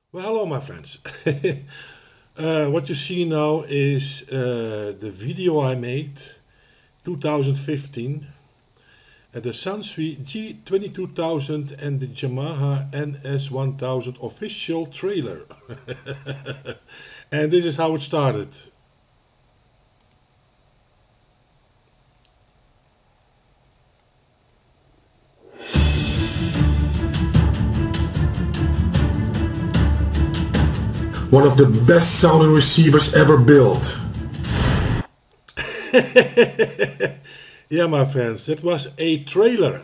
Well, hello, my friends. What you see now is the video I made 2015 at the Sansui G22000 and the Yamaha NS1000 official trailer. And this is how it started. One of the best sounding receivers ever built. Yeah, my friends, it was a trailer.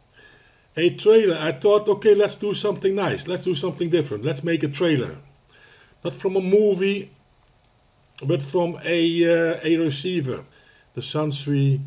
A trailer. I thought, okay, let's do something nice. Let's do something different. Let's make a trailer. Not from a movie, but from a receiver, the Sansui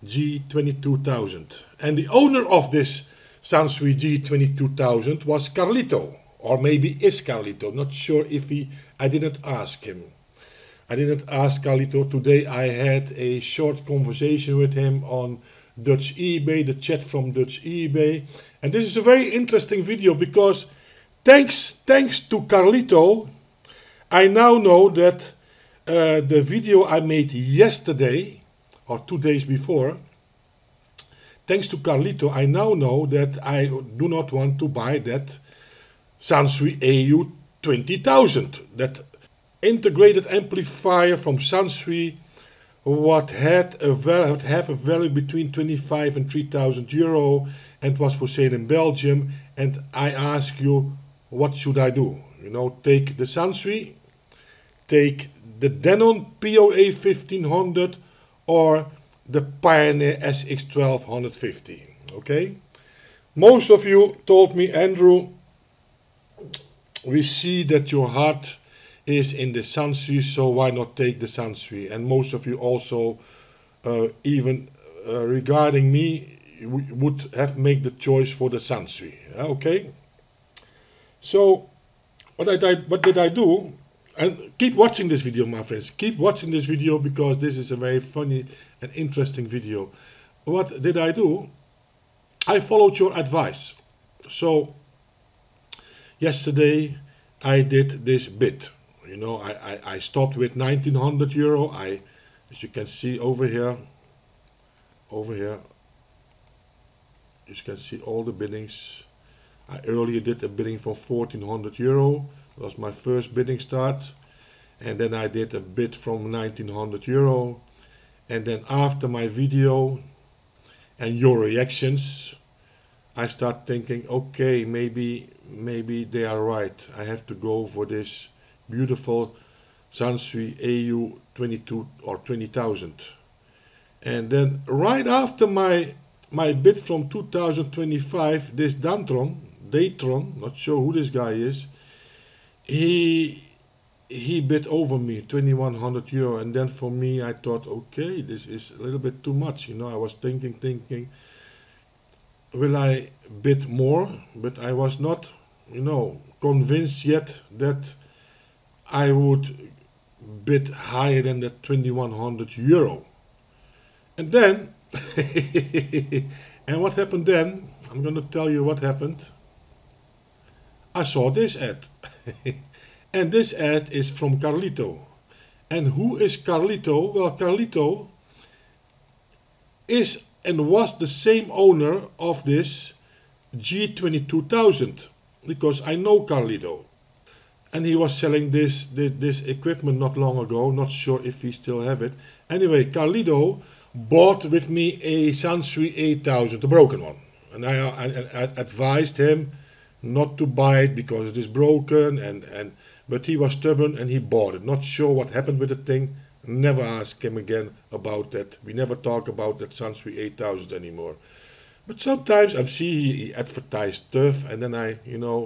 G22000. And the owner of this Sansui G22000 was Carlito, or maybe is Carlito. Not sure if he. I didn't ask him. I didn't ask Carlito. Today I had a short conversation with him on Dutch eBay, the chat from Dutch eBay. And this is a very interesting video because thanks to Carlito, I now know that the video I made yesterday or 2 days before, thanks to Carlito, I now know that I do not want to buy that Sansui AU 20000, that integrated amplifier from Sansui, what had have a value between 25 and 3,000 euro and was for sale in Belgium. And I ask you, what should I do? You know, take the Sansui, take the Denon POA 1500 or the Pioneer SX 1250. Okay, most of you told me, Andrew, we see that your heart is in the Sansui, so why not take the Sansui? And most of you also, even regarding me, would have made the choice for the Sansui. Okay, so what did I do? And keep watching this video, my friends. Keep watching this video because this is a very funny and interesting video. What did I do? I followed your advice. So yesterday I did this bid. You know, I stopped with 1900 euro. As you can see over here, you can see all the biddings. I earlier did a bidding for 1400 euro. That was my first bidding start. And then I did a bid from 1900 euro. And then after my video and your reactions, I start thinking, okay, maybe they are right. I have to go for this beautiful Sansui AU 22 or 20,000. And then right after my bid from 2025, this Datron, not sure who this guy is, he bid over me 2100 euro. And then for me, I thought, okay, this is a little bit too much. You know, I was thinking, will I bid more? But I was not, convinced yet that I would bid higher than that 2100 euro. And then, and what happened then? I'm going to tell you what happened. I saw this ad. And this ad is from Carlito. And who is Carlito? Well, Carlito is and was the same owner of this G22000 because I know Carlito. And he was selling this equipment not long ago. Not sure if he still have it. Anyway, Carlito bought with me a Sansui 8000, the broken one. And I advised him not to buy it because it is broken. But he was stubborn and he bought it. Not sure what happened with the thing. Never ask him again about that. We never talk about that Sansui 8000 anymore. But sometimes I see he advertised stuff, and then I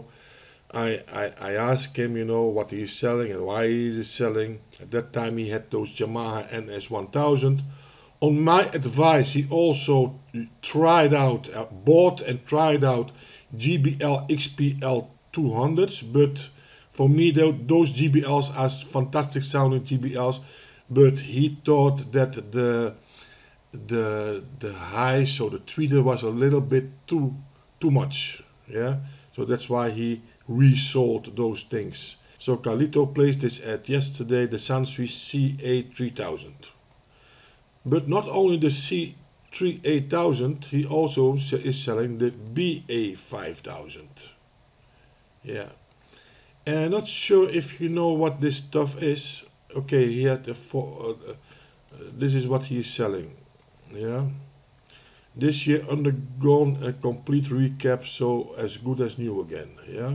ask him, what he's selling and why he's selling. At that time he had those Yamaha NS1000. On my advice, he also bought and tried out GBL XPL 200s, but for me those GBLs are fantastic sounding GBLs, but he thought that the high, so the tweeter was a little bit too much, yeah. So that's why he resold those things. So Carlito placed this ad yesterday, the Sansui CA3000. But not only the C8000, he also is selling the BA5000. Yeah. And I'm not sure if you know what this stuff is. Okay, he had this is what he is selling. Yeah. This year undergone a complete recap, so as good as new again. Yeah.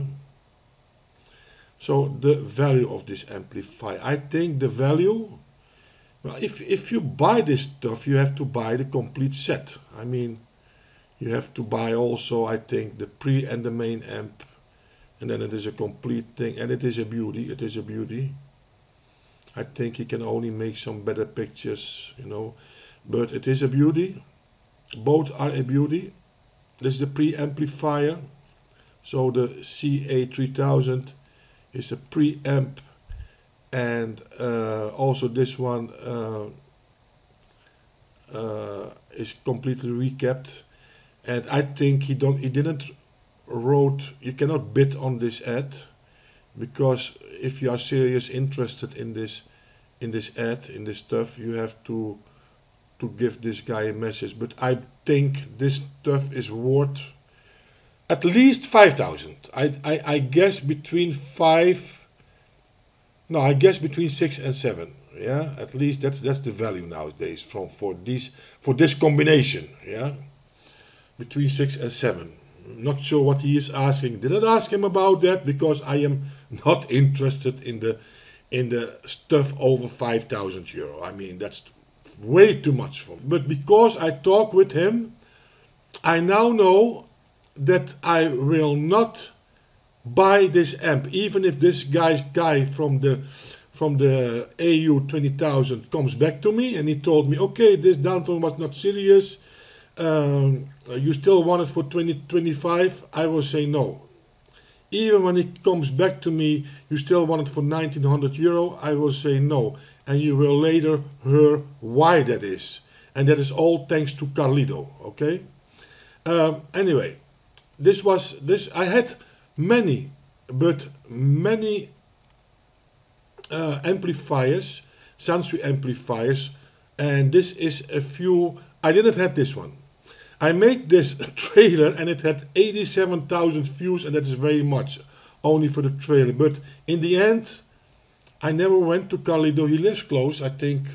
So the value of this amplifier, I think the value, well, if you buy this stuff, you have to buy the complete set. I mean, you have to buy also, I think, the pre and the main amp, and then it is a complete thing, and it is a beauty. It is a beauty. I think he can only make some better pictures, you know, but it is a beauty. Both are a beauty. This is the pre-amplifier. So the CA3000 is a pre-amp, and also this one is completely recapped. And I think he didn't wrote. You cannot bid on this ad, because if you are serious interested in this ad, in this stuff, you have to give this guy a message. But I think this stuff is worth at least 5,000. I guess between 6 and 7. Yeah, at least that's the value nowadays for this combination. Yeah, between 6 and 7. Not sure what he is asking. Did not ask him about that, because I am not interested in the stuff over 5,000 euro. I mean, that's way too much for me. But because I talk with him, I now know that I will not buy this amp, even if this guy from the AU 20,000 comes back to me and he told me, okay, this downturn was not serious, you still want it for 2025, I will say no. Even when he comes back to me, you still want it for 1,900 euro, I will say no. And you will later hear why that is. And that is all thanks to Carlito, okay? Anyway, I had many amplifiers, Sansui amplifiers, and this is a few. I didn't have this one. I made this trailer and it had 87,000 views, and that is very much, only for the trailer. But in the end, I never went to Carlito. He lives close, I think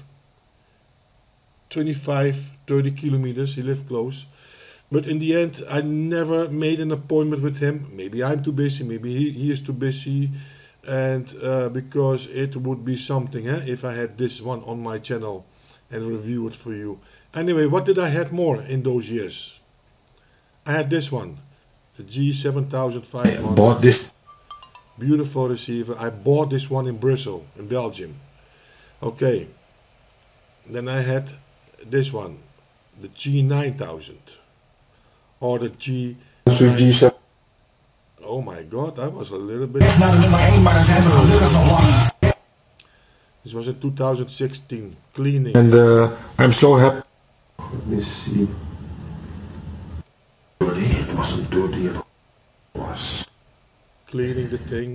25-30 kilometers, he lived close. But in the end, I never made an appointment with him. Maybe I'm too busy, maybe he is too busy. And because it would be something if I had this one on my channel and review it for you. Anyway, what did I have more in those years? I had this one, the G7500. Bought this. Beautiful receiver. I bought this one in Brussels, in Belgium. Okay. Then I had this one, the G9000. Or the G7. Oh my god, I was a little bit. This was in 2016, cleaning. And I'm so happy. Let me see. It wasn't dirty at all. It was. Cleaning the thing.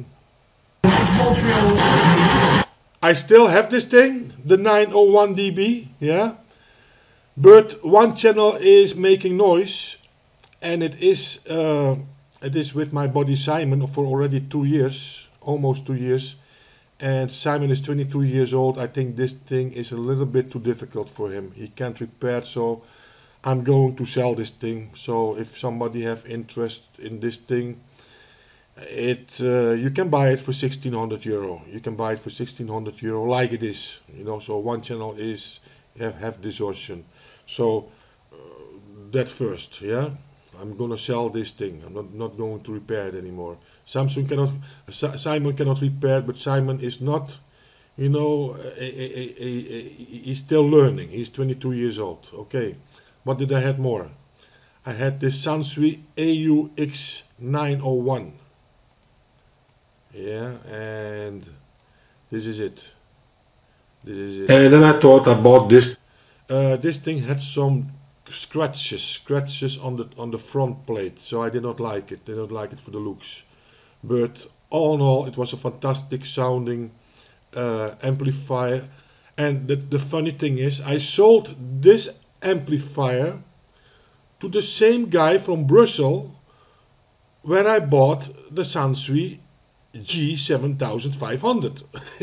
I still have this thing, the 901 dB, yeah. But one channel is making noise, and it is with my buddy Simon for already 2 years, almost 2 years. And Simon is 22 years old. I think this thing is a little bit too difficult for him. He can't repair it, so I'm going to sell this thing. So if somebody have interest in this thing, you can buy it for 1,600 euro. You can buy it for 1,600 euro, like it is, you know. So one channel is have distortion. So that first, yeah. I'm gonna sell this thing. I'm not going to repair it anymore. Simon cannot repair, but Simon is not, you know, he's still learning. He's 22 years old. Okay, what did I have more? I had this Sansui AUX901. Yeah, and this is it. This is it. And then I thought I bought this. This thing had some scratches on the front plate, so I did not like it. Did not like it for the looks. but all in all it was a fantastic sounding amplifier. And the funny thing is, I sold this amplifier to the same guy from Brussels where I bought the Sansui G7500.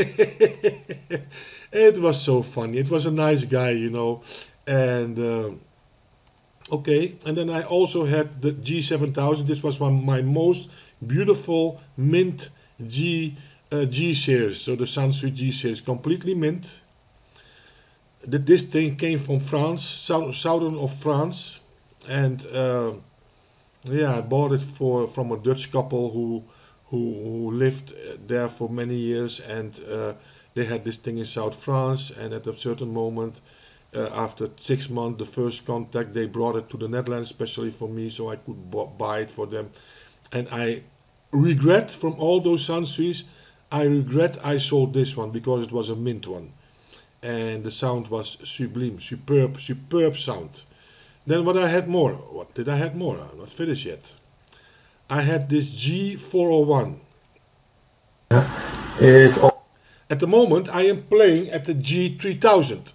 It was so funny. It was a nice guy, you know. And okay, and then I also had the G7000. This was one of my most beautiful mint G series. So the Sansui G series, completely mint. This thing came from France, southern of France, and yeah, I bought it from a Dutch couple who lived there for many years, and they had this thing in South France. And at a certain moment, after 6 months, the first contact, they brought it to the Netherlands, especially for me, so I could buy it for them. And I regret, from all those Sansuis, I regret I sold this one because it was a mint one, and the sound was sublime, superb sound. Then what I had more? What did I had more? I'm not finished yet. I had this G401. It's all At the moment, I am playing at the G3000.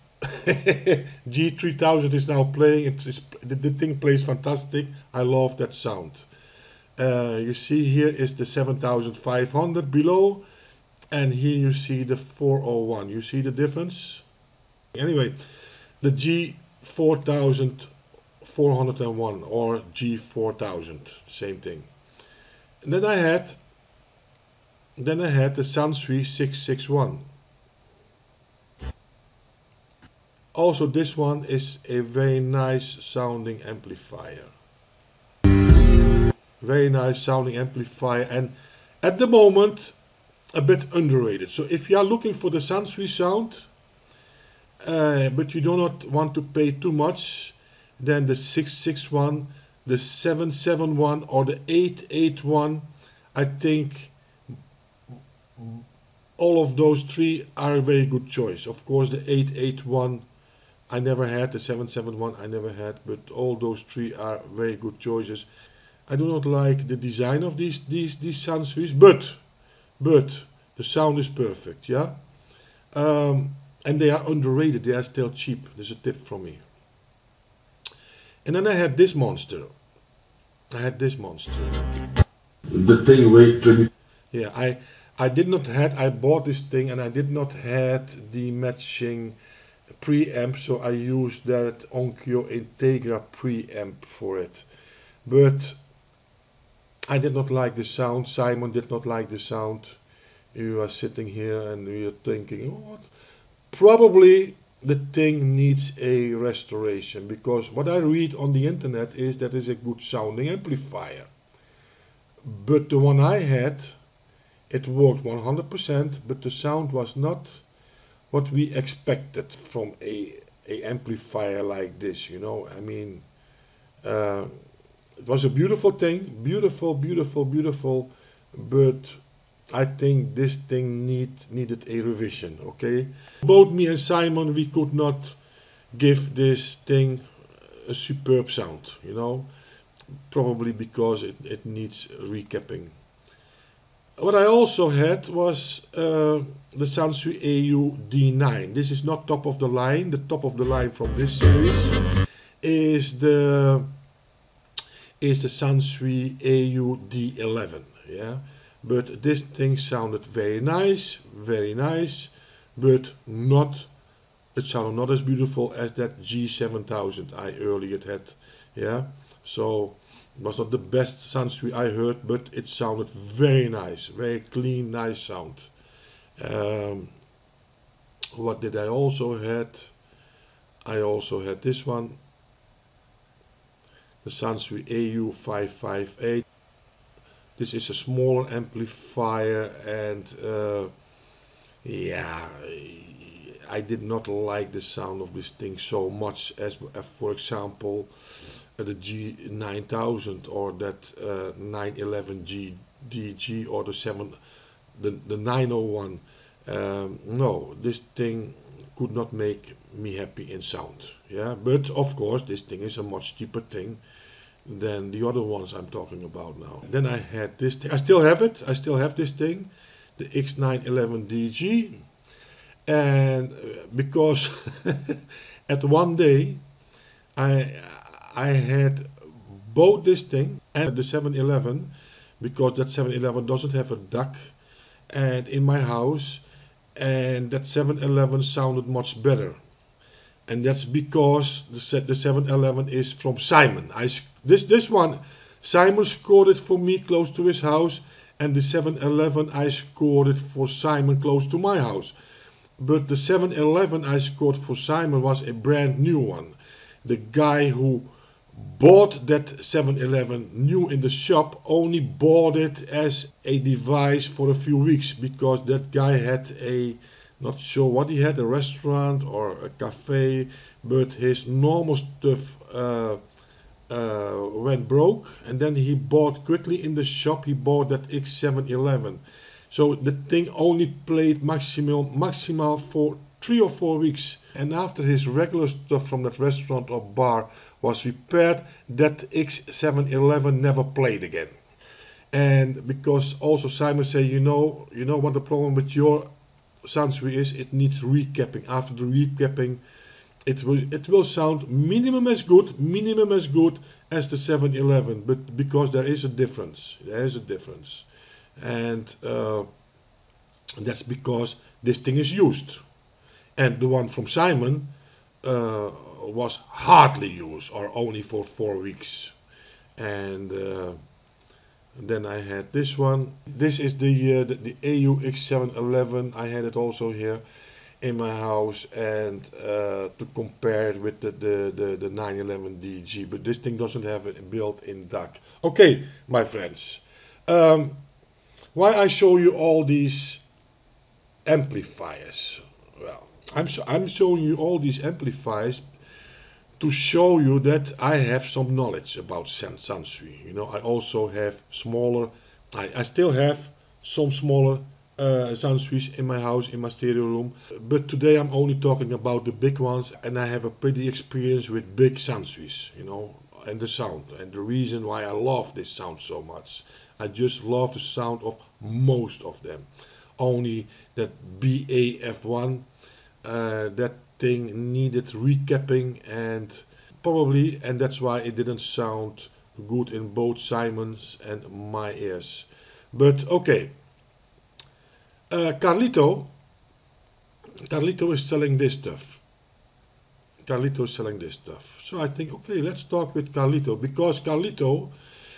G3000 is now playing. The thing plays fantastic. I love that sound. You see here is the 7500 below, and here you see the 401. You see the difference? Anyway, the G4401 or G4000, same thing. And then I had the Sansui 661. Also, this one is a very nice sounding amplifier. Very nice sounding amplifier, and at the moment a bit underrated. So if you are looking for the Sansui sound, but you do not want to pay too much, then the 661, the 771 or the 881, I think all of those three are a very good choice. Of course, the 881 I never had, the 771 I never had, but all those three are very good choices. I do not like the design of these Sansuis, but the sound is perfect, yeah. And they are underrated. They are still cheap. There's a tip from me. And then I had this monster. the thing weighed 20. Yeah, I bought this thing and I did not had the matching preamp, so I used that Onkyo Integra preamp for it. But I did not like the sound. Simon did not like the sound. You are sitting here and you're thinking, what? Probably the thing needs a restoration, because what I read on the internet is that it's a good sounding amplifier. But the one I had, it worked 100%, but the sound was not what we expected from a amplifier like this, you know. I mean, it was a beautiful thing, beautiful, but I think this thing needed a revision, okay? Both me and Simon, we could not give this thing a superb sound, you know, probably because it needs recapping. What I also had was the Sansui AU D9. This is not top of the line. The top of the line from this series is the Sansui AU D11, yeah. But this thing sounded very nice, but it sounded not as beautiful as that G7000 I earlier had, yeah. So it was not the best Sansui I heard, but it sounded very nice, very clean, nice sound. What did I also had? I also had this one, the Sansui AU558. This is a smaller amplifier, and yeah, I did not like the sound of this thing so much as for example, the G9000 or that 911G DG or the 901. No, this thing could not make me happy in sound. Yeah, but of course this thing is a much cheaper thing than the other ones I'm talking about now. Then I had this thing. I still have it. I still have this thing, the X911DG. And because at one day I I had both this thing and the 711, because that 711 doesn't have a duck and in my house, and that 711 sounded much better. And that's because the 711 is from Simon. This one, Simon scored it for me close to his house, and the 711 I scored it for Simon close to my house. But the 711 I scored for Simon was a brand new one. The guy who bought that 711 new in the shop only bought it as a device for a few weeks, because that guy had not sure what he had, a restaurant or a cafe, but his normal stuff went broke, and then he bought quickly in the shop, he bought that X711. So the thing only played maximal for 3 or 4 weeks, and after his regular stuff from that restaurant or bar was repaired, that X711 never played again. And because also Simon said, you know what the problem with your Sansui is, it needs recapping. After the recapping, it will sound minimum as good as the 711, but because there is a difference, and that's because this thing is used, and the one from Simon was hardly used, or only for 4 weeks. And then I had this one. This is the AU X711. I had it also here in my house, and to compare it with the 911DG, but this thing doesn't have a built-in DAC. Okay, my friends, why I show you all these amplifiers? Well, I'm showing you all these amplifiers to show you that I have some knowledge about Sansui. I also have smaller, I still have some smaller Sansuis in my house, in my stereo room, but today I'm only talking about the big ones, and I have a pretty experience with big Sansuis, and the sound, and the reason why I love this sound so much. I just love the sound of most of them. Only that BAF1, that thing needed recapping, and that's why it didn't sound good in both Simon's and my ears. But okay, Carlito is selling this stuff. So I think, okay, let's talk with Carlito, because Carlito,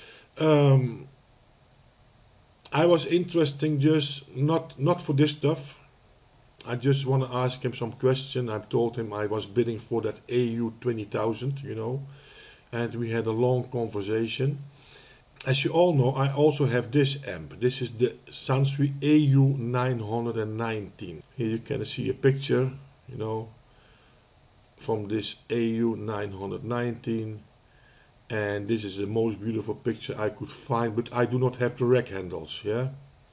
I was interested, just not for this stuff. I just want to ask him some question. I told him I was bidding for that AU 20,000, and we had a long conversation. As you all know, I also have this amp. This is the Sansui AU 919. Here you can see a picture, from this AU 919. And this is the most beautiful picture I could find, but I do not have the rack handles, yeah.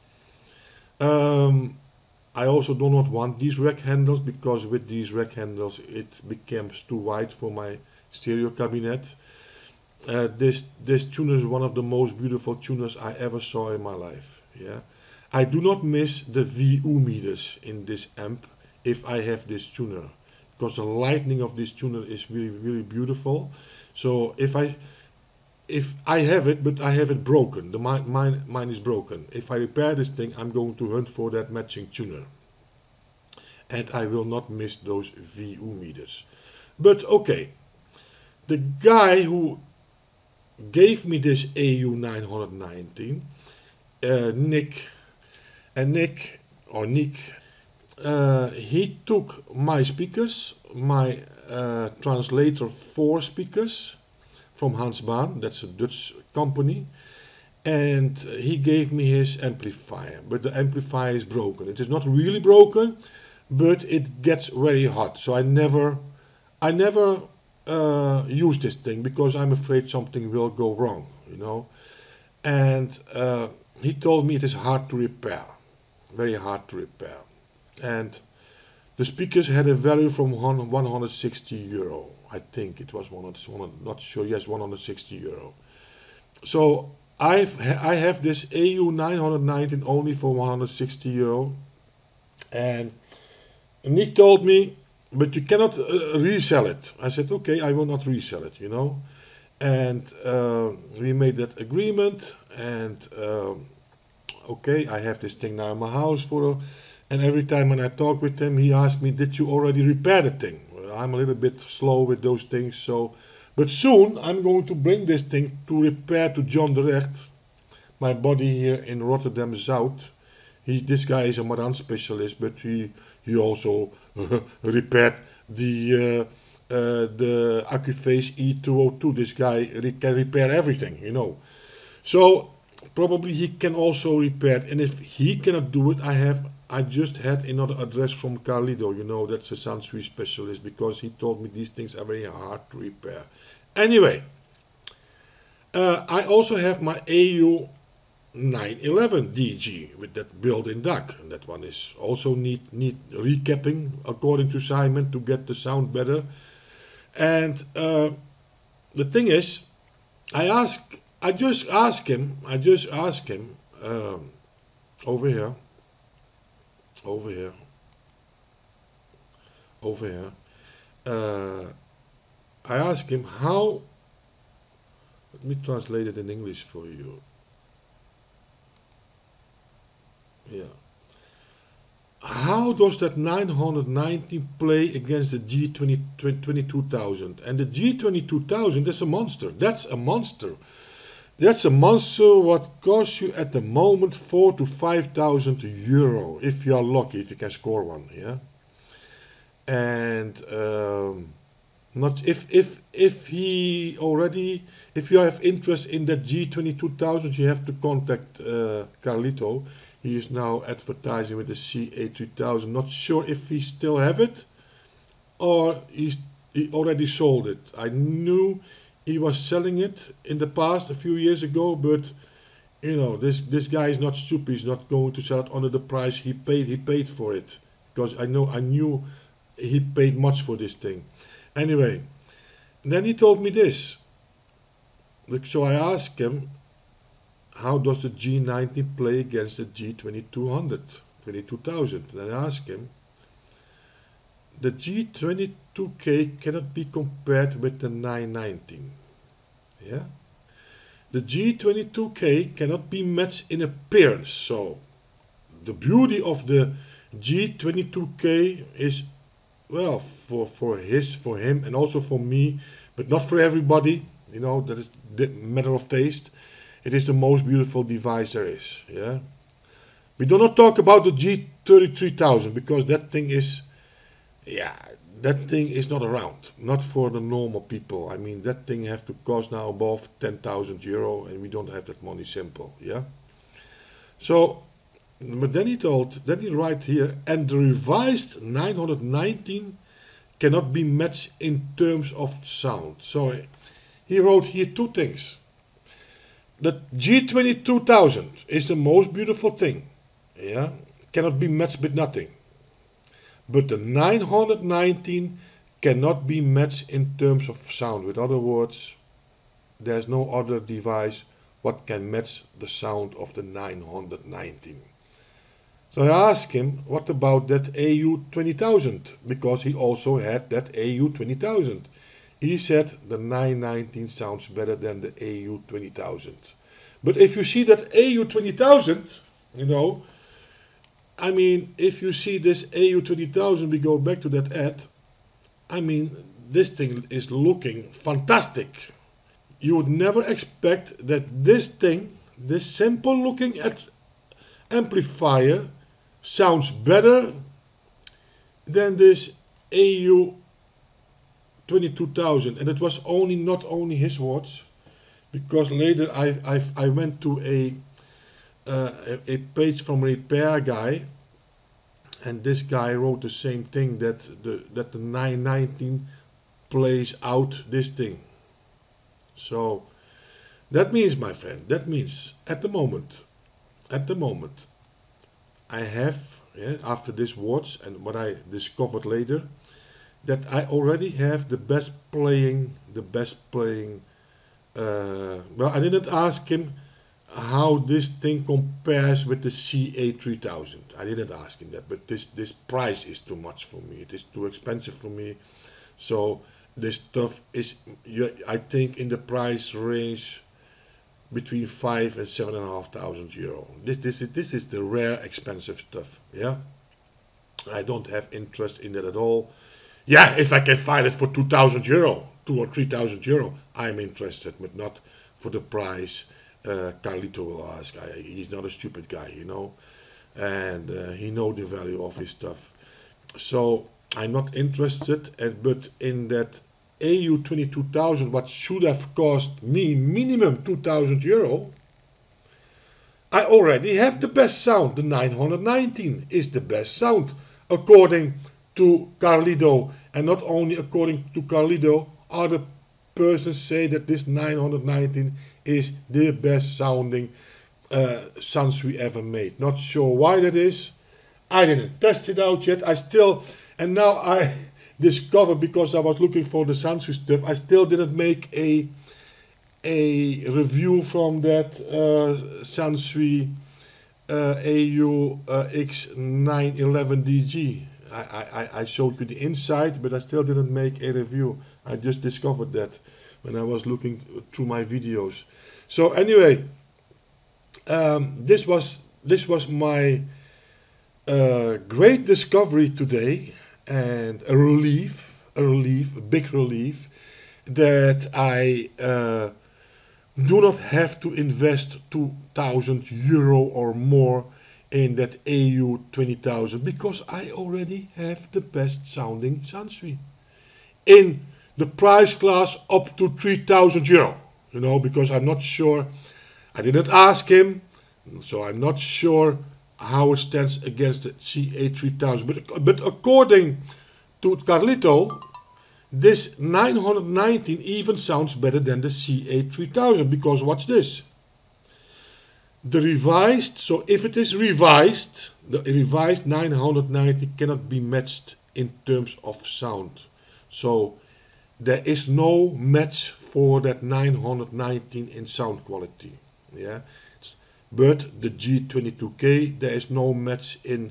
I also do not want these rack handles, because with these rack handles it becomes too wide for my stereo cabinet. This tuner is one of the most beautiful tuners I ever saw in my life, yeah. I do not miss the VU meters in this amp if I have this tuner, because the lighting of this tuner is really, really beautiful. So if I have it, but I have it broken, mine is broken. If I repair this thing, I'm going to hunt for that matching tuner, and I will not miss those VU meters. But okay, the guy who gave me this AU 919, Nick, he took my speakers, my Translator 4 speakers from Hans Baan, that's a Dutch company, and he gave me his amplifier, but the amplifier is broken. It is not really broken, but it gets very hot, so I never use this thing, because I'm afraid something will go wrong, and he told me it is hard to repair, very hard to repair, and the speakers had a value from 160 euro. I think it was 100, not sure, yes, 160 euro. So I have this AU 919 only for 160 euro, and Nick told me, but you cannot resell it. I said, okay, I will not resell it, you know. And we made that agreement, and okay, I have this thing now in my house and every time when I talk with him, he asks me, did you already repair the thing? Well, I'm a little bit slow with those things, so, but soon I'm going to bring this thing to repair to John de Recht, my buddy here in Rotterdam South. This guy is a Marantz specialist, but he also repaired the Accuphase E202. This guy can repair everything, you know. So probably he can also repair it. And if he cannot do it, I just had another address from Carlito, you know, that's a Sansui specialist, because he told me these things are very hard to repair. Anyway, I also have my AU 911 DG with that built-in DAC, and that one is also need recapping according to Simon to get the sound better. And the thing is, I just ask him over here, I ask him how. Let me translate it in English for you. Yeah. How does that 919 play against the G22000? And the G22000, that's a monster. That's a monster. That's a monster what costs you at the moment 4,000 to 5,000 euro if you are lucky, if you can score one. Yeah. And not if he already, if you have interest in that G22000, you have to contact Carlito. He is now advertising with the CA3000. Not sure if he still have it or he already sold it. I knew he was selling it in the past a few years ago, but you know, this guy is not stupid. He's not going to sell it under the price he paid. He paid for it because I knew he paid much for this thing. Anyway, then he told me this. So I asked him, how does the G90 play against the G2200, 22,000? And I asked him, the G22K cannot be compared with the 919. Yeah? The G22K cannot be matched in appearance. So the beauty of the G22K is, well, for him and also for me, but not for everybody. You know, that is the matter of taste. It is the most beautiful device there is. Yeah. We do not talk about the G33,000 because that thing is, yeah, that thing is not around. Not for the normal people. I mean, that thing have to cost now above 10,000 euro, and we don't have that money simple. Yeah. So, but then he write here, and the revised 919 cannot be matched in terms of sound. So he wrote here two things. The G22000 is the most beautiful thing. Yeah, cannot be matched with nothing. But the 919 cannot be matched in terms of sound. With other words, there's no other device what can match the sound of the 919. So I asked him, what about that AU 20000? Because he also had that AU 20000. He said the 919 sounds better than the AU 20000. But if you see that AU 20000, you know, I mean, if you see this AU 20000, we go back to that ad, I mean, this thing is looking fantastic. You would never expect that this thing, this simple looking amplifier, sounds better than this AU 22000. And it was not only his words, because later I went to a page from Repair Guy, and this guy wrote the same thing, that the 919 plays out this thing. So that means, my friend, that means at the moment I have, after this watch and what I discovered later, that I already have the best playing Well, I didn't ask him how this thing compares with the CA3000. I didn't ask him that, but this price is too much for me. It is too expensive for me. So this stuff is, I think, in the price range between 5 and 7,500 euro. This is the rare expensive stuff. Yeah, I don't have interest in that at all. Yeah, if I can find it for 2,000 euro, 2 or 3,000 euro, I'm interested, but not for the price Carlito will ask. He's not a stupid guy, you know, and he knows the value of his stuff. So I'm not interested, but in that AU 22,000, what should have cost me minimum 2,000 euro, I already have the best sound. The 919 is the best sound, according to Carlito, and not only according to Carlito, other persons say that this 919 is the best sounding Sansui ever made. Not sure why that is. I didn't test it out yet. And now I discovered, because I was looking for the Sansui stuff, I still didn't make a review from that Sansui AU X911DG. I showed you the inside, but I still didn't make a review. I just discovered that when I was looking through my videos. So anyway, this was my great discovery today, and a big relief that I do not have to invest 2,000 euro or more in that AU 20,000, because I already have the best sounding Sansui in the price class up to 3,000 euro. You know, because I'm not sure, I didn't ask him, so I'm not sure how it stands against the CA3000. But according to Carlito, this 919 even sounds better than the CA3000, because watch this. The revised, so if it is revised, the revised 990 cannot be matched in terms of sound. So there is no match for that 919 in sound quality. Yeah, but the G22K, there is no match in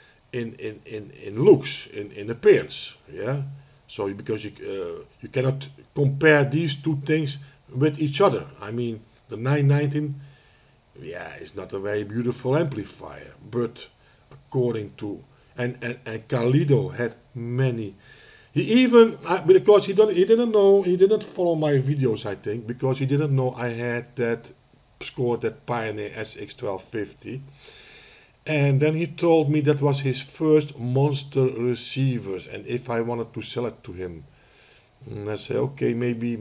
looks, in appearance. Yeah, so because you cannot compare these two things with each other. I mean, the 919, yeah, it's not a very beautiful amplifier, but according to and Carlito had many. He even, because he didn't follow my videos, I think, because he didn't know I had scored that Pioneer SX1250. And then he told me that was his first monster receivers, and if I wanted to sell it to him. And I say, okay, maybe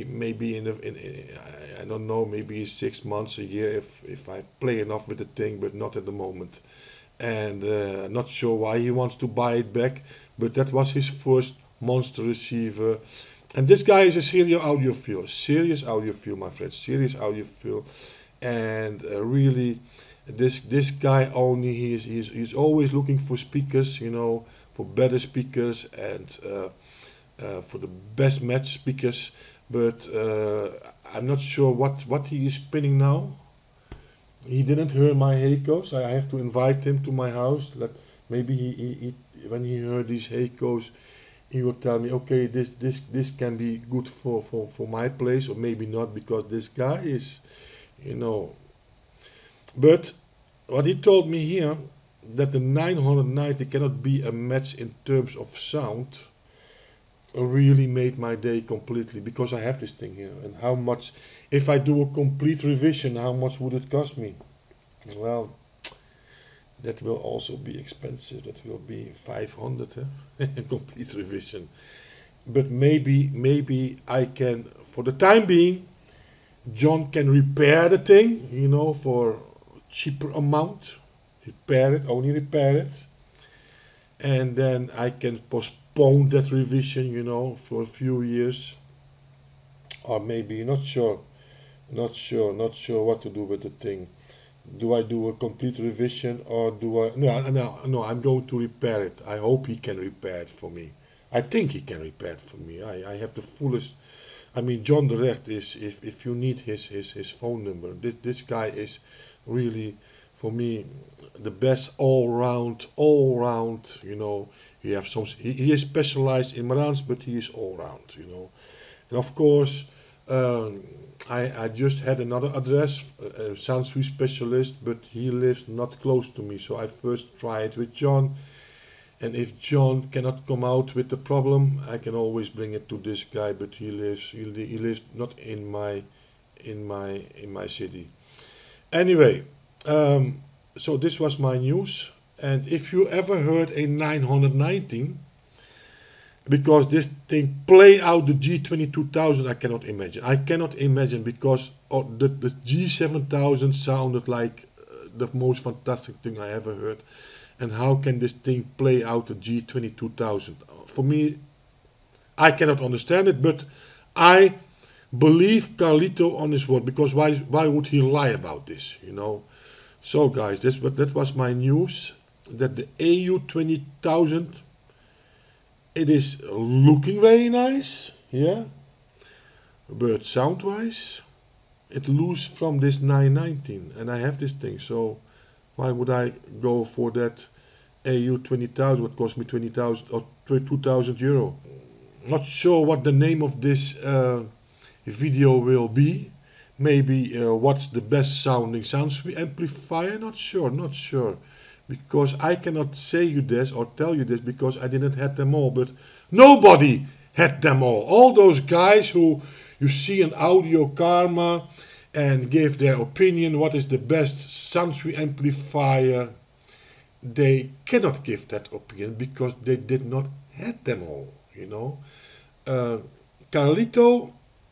I don't know, maybe 6 months, a year, if I play enough with the thing, but not at the moment. And not sure why he wants to buy it back, but that was his first monster receiver. And this guy is a serious audiophile, my friends, serious audiophile. And really, this guy only, he's always looking for speakers, you know, for better speakers and for the best match speakers. But I'm not sure what he is spinning now. He didn't hear my Heikos. I have to invite him to my house. Maybe he when he heard these Heikos, he will tell me, okay, this can be good for my place, or maybe not, because this guy is, you know. But what he told me here, that the 990 cannot be a match in terms of sound, really made my day completely, because I have this thing here. And how much, if I do a complete revision, how much would it cost me? Well, that will also be expensive. That will be 500, complete revision. But maybe I can, for the time being, John can repair the thing, you know, for cheaper amount. Only repair it. And then I can postpone that revision, you know, for a few years. Or maybe, not sure what to do with the thing. Do I do a complete revision, or do I? No, I'm going to repair it. I hope he can repair it for me. I think he can repair it for me. I have the fullest I mean, John Direct is, if you need his phone number, this guy is really, for me, the best all round, you know. He have some, he is specialized in Marans, but he is all round, you know. And of course, I just had another address, a Sansui specialist, but he lives not close to me, so I first tried with John. And if John cannot come out with the problem, I can always bring it to this guy. But he lives not in my city. Anyway, so this was my news. And if you ever heard a 919, because this thing play out the G22,000, I cannot imagine. I cannot imagine, because the G7000 sounded like the most fantastic thing I ever heard. And how can this thing play out the G22,000? For me, I cannot understand it, but I believe Carlito on his word, because why would he lie about this, you know? So guys, that was my news, that the AU20000, it is looking very nice, yeah, but sound-wise, it lose from this 919, and I have this thing, so why would I go for that AU20000? What cost me 20,000 or 2,000 euro? Not sure what the name of this video will be. Maybe what's the best sounding Sansui amplifier? Not sure. Because I cannot say you this or tell you this, because I didn't have them all. But nobody had them all. All those guys who you see in Audio Karma and give their opinion what is the best Sansui amplifier, they cannot give that opinion because they did not have them all, you know. Carlito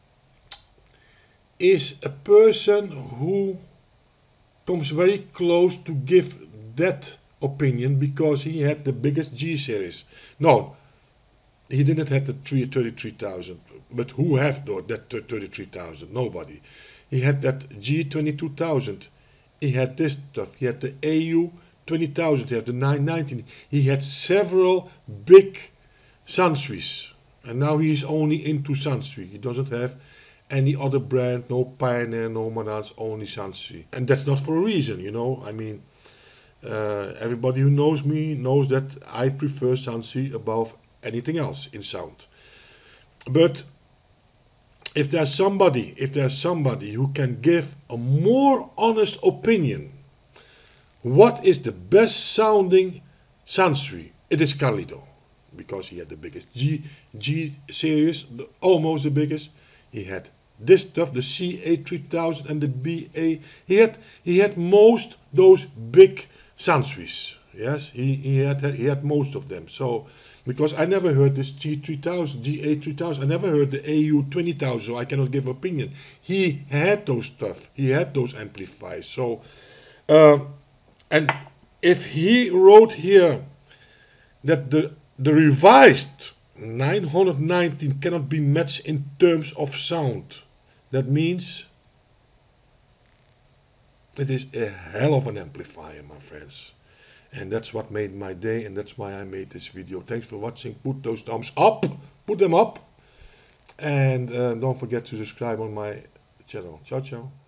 is a person who comes very close to give that opinion because he had the biggest G series. No, he didn't have the 33,000, but who have that 33,000? Nobody. He had that G22,000. He had this stuff. He had the AU20000. He had the 919. He had several big Sansuis. And now he is only into Sansui. He doesn't have any other brand, no Pioneer, no Marantz, only Sansui. And that's not for a reason, you know. I mean, everybody who knows me knows that I prefer Sansui above anything else in sound. But if there's somebody who can give a more honest opinion, what is the best sounding Sansui? It is Carlito, because he had the biggest G series, almost the biggest. He had this stuff, the CA3000 and the BA. He had most those big Sansuis. Yes, he had most of them. So, because I never heard this G3000, GA3000, I never heard the AU20000, so I cannot give opinion. He had those stuff. He had those amplifiers. So, and if he wrote here that the revised 919 cannot be matched in terms of sound, that means it is a hell of an amplifier, my friends. And that's what made my day, and that's why I made this video. Thanks for watching. Put those thumbs up, put them up, and don't forget to subscribe on my channel. Ciao, ciao.